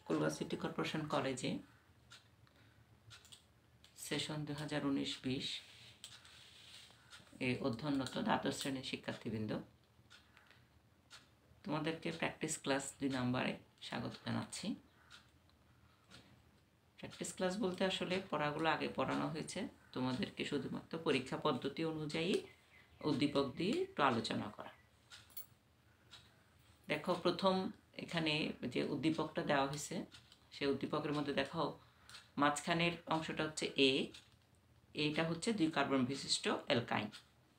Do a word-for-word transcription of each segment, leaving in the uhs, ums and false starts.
Kolkata city corporation কলেজে session দু হাজার উনিশ বিশ এ অধ্যয়নরত দ্বাদশ শ্রেণীর শিক্ষার্থীবৃন্দ, তোমাদেরকে প্র্যাকটিস ক্লাস দুই নম্বরে স্বাগত জানাচ্ছি। প্র্যাকটিস ক্লাস বলতে আসলে পড়াগুলো আগে পড়ানো হয়েছে, তোমাদেরকে শুধুমাত্র পরীক্ষা পদ্ধতি অনুযায়ী উদ্দীপক দিয়ে একটু আলোচনা করা। দেখো, প্রথম এখানে যে উদ্দীপকটা দেওয়া হয়েছে সেই উদ্দীপকের মধ্যে দেখো মাঝখানের অংশটা হচ্ছে এ, এইটা হচ্ছে দুই কার্বন বিশিষ্ট অ্যালকাইন।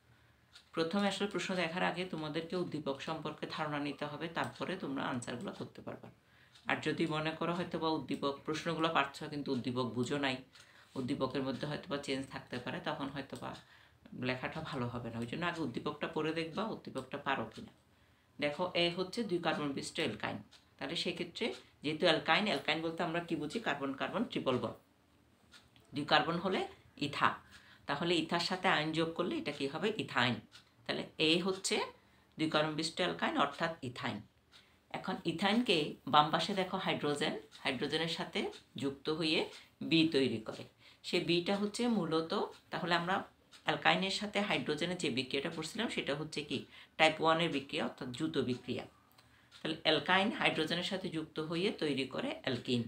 প্রথমে আসলে প্রশ্ন দেখার আগে তোমাদেরকে উদ্দীপক সম্পর্কে ধারণা নিতে হবে, তারপরে তোমরা আনসারগুলো করতে পারবে। আর যদি মনে করো হয়তো বা উদ্দীপক প্রশ্নগুলো পারছো কিন্তু উদ্দীপক বুঝো নাই, উদ্দীপকের মধ্যে হয়তো বা চেঞ্জ থাকতে পারে, তখন হয়তো বা লেখাটা ভালো হবে না। ওই জন্য আগে উদ্দীপকটা পড়ে দেখবা উদ্দীপকটা পারো কিনা। দেখো, এ হচ্ছে দুই কার্বন বিশিষ্ট অ্যালকাইন। তাহলে সেক্ষেত্রে যেহেতু অ্যালকাইন, অ্যালকাইন বলতে আমরা কি বুঝি? Carbon carbon triple bond. দুই কার্বন হলে ইথা, তাহলে ইথার সাথে আইন যোগ করলে এটা কি হবে? ইথাইন। তাহলে এ হচ্ছে দুই কার্বন বিশিষ্ট অ্যালকাইন অর্থাৎ ইথাইন। এখন ইথাইনকে বাম পাশে দেখো হাইড্রোজেন, হাইড্রোজেনের সাথে যুক্ত হয়ে বি তৈরি করে। সে বিটা হচ্ছে মূলত, তাহলে আমরা অ্যালকাইনের সাথে হাইড্রোজেনের যে বিক্রিয়াটা পড়ছিলাম সেটা হচ্ছে কি? টাইপ ওয়ানের বিক্রিয়া অর্থাৎ দ্রুত বিক্রিয়া। তাহলে অ্যালকাইন হাইড্রোজেনের সাথে যুক্ত হয়ে তৈরি করে অ্যালকিন,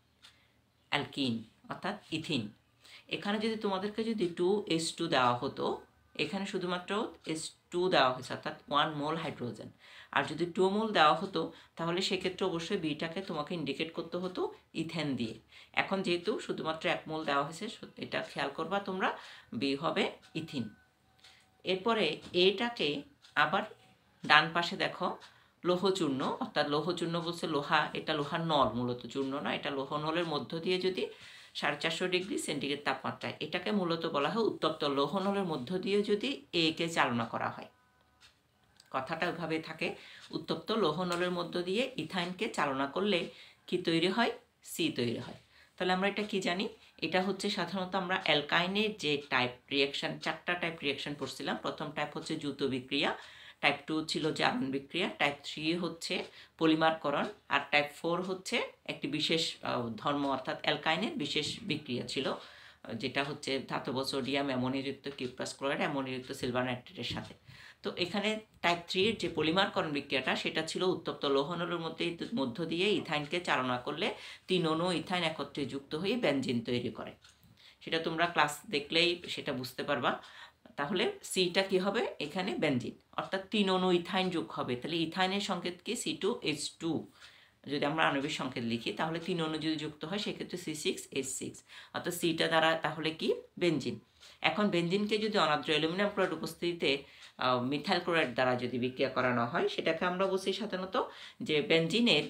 অ্যালকিন অর্থাৎ ইথিন। এখানে যদি তোমাদেরকে যদি টু এস টু দেওয়া হতো, এখানে শুধুমাত্র এস টু দেওয়া হয়েছে অর্থাৎ ওয়ান মোল হাইড্রোজেন। আর যদি টু মোল দেওয়া হতো তাহলে সেক্ষেত্রে অবশ্যই বিটাকে তোমাকে ইন্ডিকেট করতে হতো ইথেন দিয়ে। এখন যেহেতু শুধুমাত্র এক মোল দেওয়া হয়েছে, এটা খেয়াল করবা তোমরা, বি হবে ইথিন। এরপরে এটাকে আবার ডান পাশে দেখো লৌহচূর্ণ, অর্থাৎ লৌহচূর্ণ বলছে লোহা, এটা লোহার নল, মূলত চূর্ণ না, এটা লৌহ নলের মধ্য দিয়ে যদি সাড়ে চারশো ডিগ্রি সেন্টিগ্রেড তাপমাত্রায়, এটাকে মূলত বলা হয় উত্তপ্ত লৌহ নলের মধ্য দিয়ে যদি এ কে চালনা করা হয়। কথাটা ওইভাবে থাকে, উত্তপ্ত লৌহ নলের মধ্য দিয়ে ইথাইনকে চালনা করলে কি তৈরি হয়? সি তৈরি হয়। তাহলে আমরা এটা কি জানি? এটা হচ্ছে সাধারণত আমরা অ্যালকাইনের যে টাইপ রিয়াকশান, চারটা টাইপ রিয়াকশান পড়ছিলাম। প্রথম টাইপ হচ্ছে দ্রুত বিক্রিয়া, টাইপ টু ছিল জারণ বিক্রিয়া, টাইপ থ্রি হচ্ছে পলিমারকরণ, আর টাইপ ফোর হচ্ছে একটি বিশেষ ধর্ম অর্থাৎ অ্যালকাইনের বিশেষ বিক্রিয়া ছিল, যেটা হচ্ছে ধাতব সোডিয়াম অ্যামোনিয়াযুক্ত কিউপ্রাস ক্লোরাইড অ্যামোনিয়াযুক্ত সিলভার নাইট্রেটের সাথে। তো এখানে টাইপ থ্রির যে পলিমারকরণ বিক্রিয়াটা সেটা ছিল উত্তপ্ত লৌহনলের মধ্যে মধ্য দিয়ে ইথাইনকে চালনা করলে তিন অণু ইথাইন একত্রে যুক্ত হয়ে বেনজিন তৈরি করে। সেটা তোমরা ক্লাস দেখলেই সেটা বুঝতে পারবা। তাহলে সিটা কি হবে? এখানে বেনজিন, অর্থাৎ তিন অণু ইথাইন যোগ হবে। তাহলে ইথাইনের সংকেত কি? C two H two. যদি আমরা আণবিক সংকেত লিখি তাহলে তিন অণু যদি যুক্ত হয় সেক্ষেত্রে সি সিক্স এইচ সিক্স, অর্থাৎ সিটা দ্বারা তাহলে কি? বেনজিন। এখন বেনজিনকে যদি অনার্দ্র অ্যালুমিনিয়াম ক্লোরাইড উপস্থিতিতে মিথাইল ক্লোরাইড দ্বারা যদি বিক্রিয়া করানো হয়, সেটাকে আমরা বলছি সাধারণত যে বেনজিনের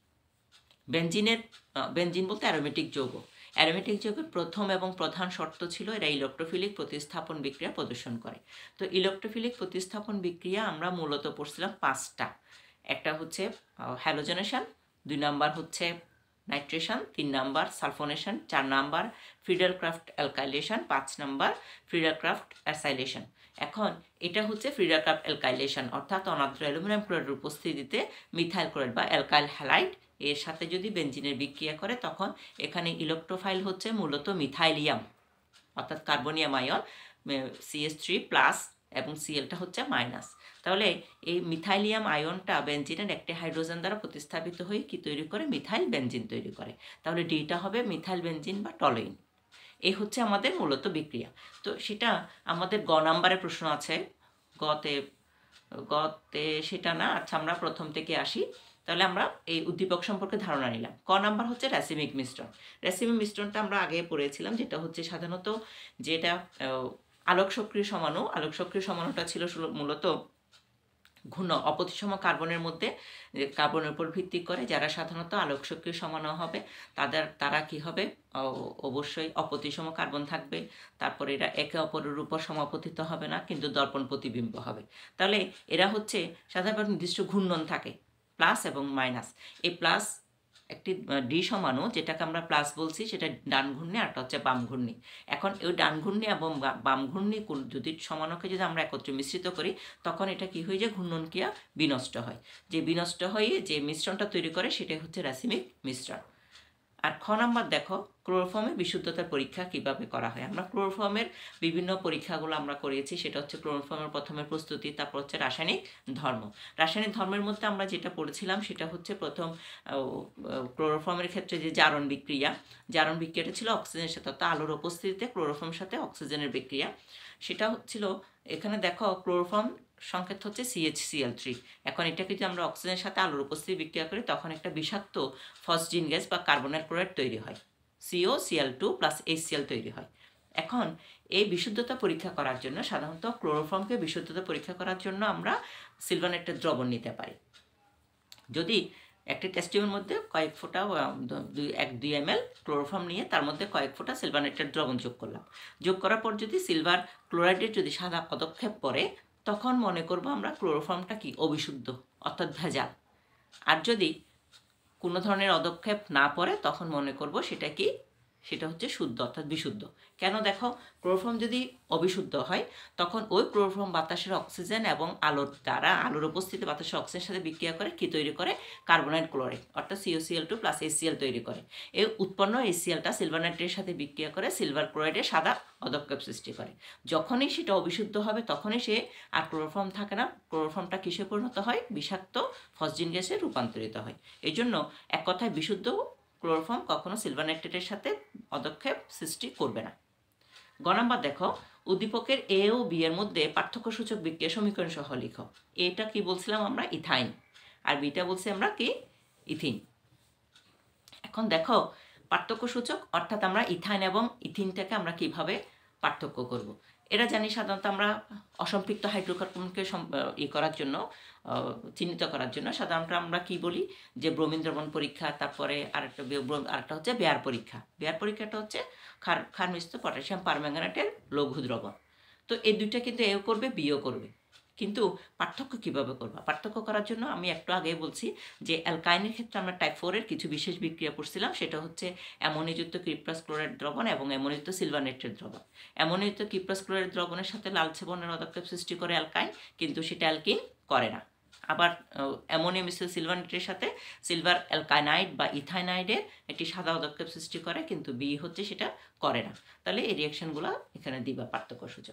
বেনজিনের বেনজিন বলতে অ্যারোমেটিক যৌগ। অ্যারোমেটিক যৌগের প্রথম এবং প্রধান শর্ত ছিল এরা ইলেকট্রোফিলিক প্রতিস্থাপন বিক্রিয়া প্রদর্শন করে। তো ইলেকট্রোফিলিক প্রতিস্থাপন বিক্রিয়া আমরা মূলত পড়ছিলাম পাঁচটা। একটা হচ্ছে হ্যালোজেনেশন, দুই নাম্বার হচ্ছে নাইট্রেশন, তিন নাম্বার সালফোনেশন, চার নাম্বার ফ্রিডেলক্রাফট অ্যালকাইলেশন, পাঁচ নাম্বার ফ্রিডেলক্রাফট অ্যাসাইলেশন। এখন এটা হচ্ছে ফ্রিডেলক্রাফট অ্যালকাইলেশন, অর্থাৎ অনার্দ্র অ্যালুমিনিয়াম ক্লোরাইডের উপস্থিতিতে মিথাইল ক্লোরাইড বা অ্যালকাইল হ্যালাইড এর সাথে যদি বেনজিনের বিক্রিয়া করে, তখন এখানে ইলেকট্রোফাইল হচ্ছে মূলত মিথাইলিয়াম অর্থাৎ carbonium ion, C S three plus এবং সিএলটা হচ্ছে মাইনাস। তাহলে এই মিথাইলিয়াম আয়নটা বেনজিনের একটি হাইড্রোজেন দ্বারা প্রতিস্থাপিত হয়ে কি তৈরি করে? মিথাইল বেনজিন তৈরি করে। তাহলে ডিটা হবে মিথাইল বেনজিন বা টলুইন। এই হচ্ছে আমাদের মূলত বিক্রিয়া। তো সেটা আমাদের গ নাম্বারে প্রশ্ন আছে, গতে গতে সেটা না। আচ্ছা, আমরা প্রথম থেকে আসি। তাহলে আমরা এই উদ্দীপক সম্পর্কে ধারণা নিলাম। ক নাম্বার হচ্ছে রাসায়নিক মিশ্রণ। রাসায়নিক মিশ্রণটা আমরা আগে পড়েছিলাম, যেটা হচ্ছে সাধারণত যেটা আলোক সক্রিয় সমাণু, আলোক সক্রিয় সমাণুটা ছিল মূলত ঘূর্ণ অপতিসম কার্বনের মধ্যে, কার্বনের উপর ভিত্তি করে যারা সাধারণত আলোক সক্রিয় সমাণু হবে তাদের তারা কি হবে? অবশ্যই অপতিসম কার্বন থাকবে। তারপরে এরা একে অপরের উপর সমাপতিত হবে না, কিন্তু দর্পণ প্রতিবিম্ব হবে। তাহলে এরা হচ্ছে সাধারণত নির্দিষ্ট ঘূর্ণন থাকে, প্লাস এবং মাইনাস। এই প্লাস একটি ডি সমাণু, যেটাকে আমরা প্লাস বলছি, সেটা ডান ঘূর্ণি, আরটা হচ্ছে বাম ঘূর্ণি। এখন এই ডান ঘূর্ণি এবং বাম ঘূর্ণি যদি সমাণুকে যদি আমরা একত্রে মিশ্রিত করি, তখন এটা কি হয়ে যায়? ঘূর্ণন ক্রিয়া বিনষ্ট হয়। যে বিনষ্ট হয়ে যে মিশ্রণটা তৈরি করে সেটাই হচ্ছে রাসায়নিক মিশ্রণ। আর খ নাম্বার দেখো ক্লোরোফর্মের বিশুদ্ধতার পরীক্ষা কিভাবে করা হয়। আমরা ক্লোরোফর্মের বিভিন্ন পরীক্ষাগুলো আমরা করিয়েছি, সেটা হচ্ছে ক্লোরোফর্মের প্রথমে প্রস্তুতি, তারপর হচ্ছে রাসায়নিক ধর্ম। রাসায়নিক ধর্মের মধ্যে আমরা যেটা পড়েছিলাম সেটা হচ্ছে প্রথম ক্লোরোফর্মের ক্ষেত্রে যে জারণ বিক্রিয়া, জারণ বিক্রিয়াটা ছিল অক্সিজেনের সাথে, অর্থাৎ আলোর উপস্থিতিতে ক্লোরোফর্মের সাথে অক্সিজেনের বিক্রিয়া। সেটা হচ্ছিল, এখানে দেখো ক্লোরোফর্ম সংকেত হচ্ছে C H C L three. এখন এটাকে যদি আমরা অক্সিজেনের সাথে আলোর উপস্থিতি বিক্রিয়া করি তখন একটা বিষাক্ত ফসজিন গ্যাস বা কার্বনের ক্লোরাইড তৈরি হয়, C O C L two plus H C L তৈরি হয়। এখন এই বিশুদ্ধতা পরীক্ষা করার জন্য সাধারণত ক্লোরোফর্মকে বিশুদ্ধতা পরীক্ষা করার জন্য আমরা সিলভানেটের দ্রবণ নিতে পারি। যদি একটি টেস্ট টিউবের মধ্যে কয়েক ফোঁটা দুই এক দুই এম এল ক্লোরোফর্ম নিয়ে তার মধ্যে কয়েক ফোঁটা সিলভানেটের দ্রবণ যোগ করলাম। যোগ করার পর যদি সিলভার ক্লোরাইডের যদি সাদা পদক্ষেপ পড়ে তখন মনে করব আমরা ক্লোরোফর্মটা কি অবিশুদ্ধ, অর্থাৎ ভেজাল। আর যদি কোনো ধরনের পদক্ষেপ না পড়ে তখন মনে করব সেটা কি, সেটা হচ্ছে শুদ্ধ অর্থাৎ বিশুদ্ধ। কেন, দেখো ক্লোরোফর্ম যদি অবিশুদ্ধ হয় তখন ওই ক্লোরোফর্ম বাতাসের অক্সিজেন এবং আলোর দ্বারা, আলোর উপস্থিতি বাতাসের অক্সিজেনের সাথে বিক্রিয়া করে কি তৈরি করে, কার্বনের ক্লোরাইড অর্থাৎ C O C L two plus H C L তৈরি করে। এই উৎপন্ন এইচ সি এলটা সিলভার নাইট্রেটের সাথে বিক্রিয়া করে সিলভার ক্লোরাইডের সাদা পদক্ষেপ সৃষ্টি করে। যখনই সেটা অবিশুদ্ধ হবে তখনই সে আর ক্লোরোফর্ম থাকে না, ক্লোরোফর্মটা কিসে পরিণত হয়, বিষাক্ত ফসজিন গ্যাসে রূপান্তরিত হয়। এই জন্য এক কথায় বিশুদ্ধ ক্লোরোফর্ম কখনো সিলভার নাইট্রেটের সাথে পদক্ষেপ সৃষ্টি করবে না। গ নাম্বার দেখো উদ্দীপকের এ ও বি এর মধ্যে পার্থক্যসূচক বিক্রিয়া সমীকরণ সহ লিখো। এটা কি বলছিলাম আমরা, ইথাইন, আর বিটা বলছি আমরা কি, ইথিন। এখন দেখো পার্থক্যসূচক অর্থাৎ আমরা ইথাইন এবং ইথিনটাকে আমরা কিভাবে পার্থক্য করব। এরা জানি সাধারণত আমরা অসম্পৃক্ত হাইড্রোকার্বনকে ই করার জন্য, চিহ্নিত করার জন্য সাধারণত আমরা কি বলি যে ব্রোমিন দ্রবণ পরীক্ষা, তারপরে আরেকটা আরেকটা হচ্ছে বেয়ার পরীক্ষা। বেয়ার পরীক্ষাটা হচ্ছে ক্ষার ক্ষার মিশ্রিত পটাশিয়াম পারম্যাঙ্গানেটের লঘু দ্রবণ। তো এই দুইটা কিন্তু এও করবে বিও করবে, কিন্তু পার্থক্য কিভাবে করবা, পার্থক্য করার জন্য আমি একটু আগেই বলছি যে অ্যালকাইনের ক্ষেত্রে আমরা টাইপ ফোরের কিছু বিশেষ বিক্রিয়া পড়ছিলাম, সেটা হচ্ছে অ্যামোনিযুক্ত কিপ্রাস ক্লোরাইড দ্রবণ এবং অ্যামোনিযুক্ত সিলভার নাইট্রেট দ্রবণ। অ্যামোনিযুক্ত কিপ্রাস ক্লোরাইড দ্রবণের সাথে লালচে বর্ণের পদক্ষেপ সৃষ্টি করে অ্যালকাইন, কিন্তু সেটা অ্যালকিন করে না। আবার অ্যামোনিয়াম মিশ্রিত সিলভার নাইট্রেটের সাথে সিলভার অ্যালকাইনাইড বা ইথাইনাইডের একটি সাদা পদক্ষেপ সৃষ্টি করে, কিন্তু বি হচ্ছে সেটা করে না। তাহলে এই রিয়াকশনগুলো এখানে দিবা পার্থক্য সূচক।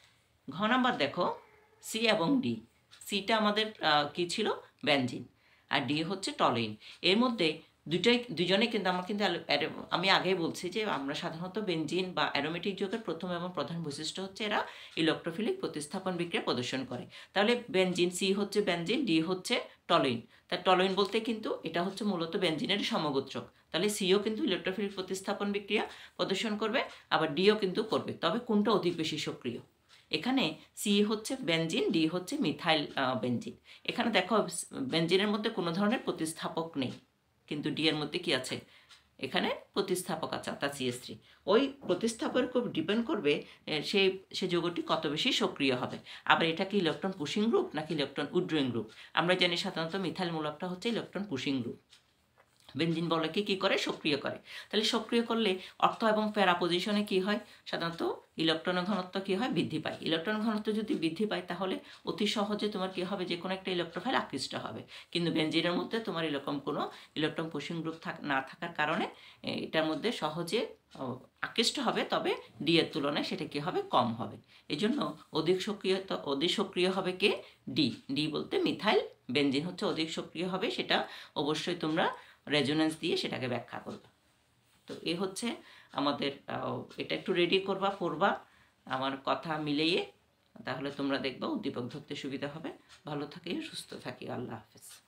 ঘ নাম্বার দেখো সি এবং ডি। সিটা আমাদের কি ছিল, বেনজিন, আর ডি হচ্ছে টলিন। এর মধ্যে দুটাই দুজনে কিন্তু আমরা কিন্তু আমি আগেই বলছি যে আমরা সাধারণত বেনজিন বা অ্যারোমেটিক যৌগের প্রথম এবং প্রধান বৈশিষ্ট্য হচ্ছে এরা ইলেকট্রোফিলিক প্রতিস্থাপন বিক্রিয়া প্রদর্শন করে। তাহলে বেনজিন, সি হচ্ছে বেনজিন, ডি হচ্ছে টলিন। তাই টলিন বলতে কিন্তু এটা হচ্ছে মূলত বেনজিনের সমগোত্রক। তাহলে সিও কিন্তু ইলেকট্রোফিলিক প্রতিস্থাপন বিক্রিয়া প্রদর্শন করবে, আবার ডিও কিন্তু করবে। তবে কোনটা অধিক বেশি সক্রিয়, এখানে সি হচ্ছে বেনজিন, ডি হচ্ছে মিথাইল বেনজিন। এখানে দেখো বেনজিনের মধ্যে কোনো ধরনের প্রতিস্থাপক নেই, কিন্তু ডি এর মধ্যে কি আছে, এখানে প্রতিস্থাপক আছে অর্থাৎ সি এস থ্রি। ওই প্রতিস্থাপকের উপর ডিপেন্ড করবে সেই সে যৌগটি কত বেশি সক্রিয় হবে। আবার এটা কি ইলেকট্রন পুশিং গ্রুপ নাকি ইলেকট্রন উইথড্রয়িং গ্রুপ। আমরা জানি সাধারণত মিথাইল মূলকটা হচ্ছে ইলেকট্রন পুশিং গ্রুপ, বেনজিন বলকে কি করে, সক্রিয় করে। তাহলে সক্রিয় করলে অর্থ এবং প্যারা পজিশনে কি হয়, সাধারণত ইলেকট্রনের ঘনত্ব কি হয়, বৃদ্ধি পায়। ইলেকট্রন ঘনত্ব যদি বৃদ্ধি পায় তাহলে অতি সহজে তোমার কি হবে, যে কোনো একটা ইলেকট্রোফাইল আকৃষ্ট হবে। কিন্তু বেনজিনের মধ্যে তোমার এরকম কোনো ইলেকট্রন পুশিং গ্রুপ না থাকার কারণে এটার মধ্যে সহজে আকৃষ্ট হবে, তবে ডি এর তুলনায় সেটা কি হবে, কম হবে। এই জন্য অধিক সক্রিয় অধিক সক্রিয় হবে কে, ডি। ডি বলতে মিথাইল বেনজিন হচ্ছে অধিক সক্রিয় হবে, সেটা অবশ্যই তোমরা রেজোনেন্স দিয়ে সেটাকে ব্যাখ্যা করবে। তো এ হচ্ছে আমাদের, এটা একটু রেডি করবা, পড়বা আমার কথা মিলিয়ে, তাহলে তোমরা দেখবা উদ্দীপক ধরতে সুবিধা হবে। ভালো থাকি, সুস্থ থাকি, আল্লাহ হাফেজ।